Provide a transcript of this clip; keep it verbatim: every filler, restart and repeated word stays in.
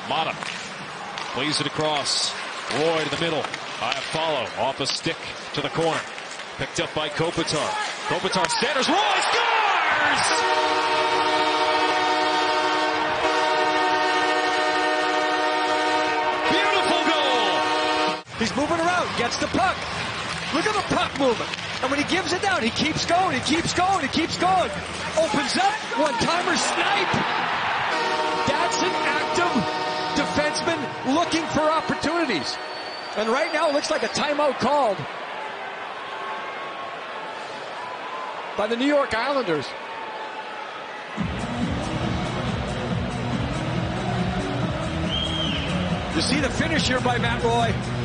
Mata plays it across. Roy to the middle. I follow off a stick to the corner. Picked up by Kopitar. Kopitar centers. Roy scores! Beautiful goal! He's moving around, gets the puck. Look at the puck movement. And when he gives it down, he keeps going, he keeps going, he keeps going. Opens up, one-timer snipe. That's an active defenseman looking for opportunities. And right now it looks like a timeout called by the New York Islanders. You see the finish here by Matt Roy.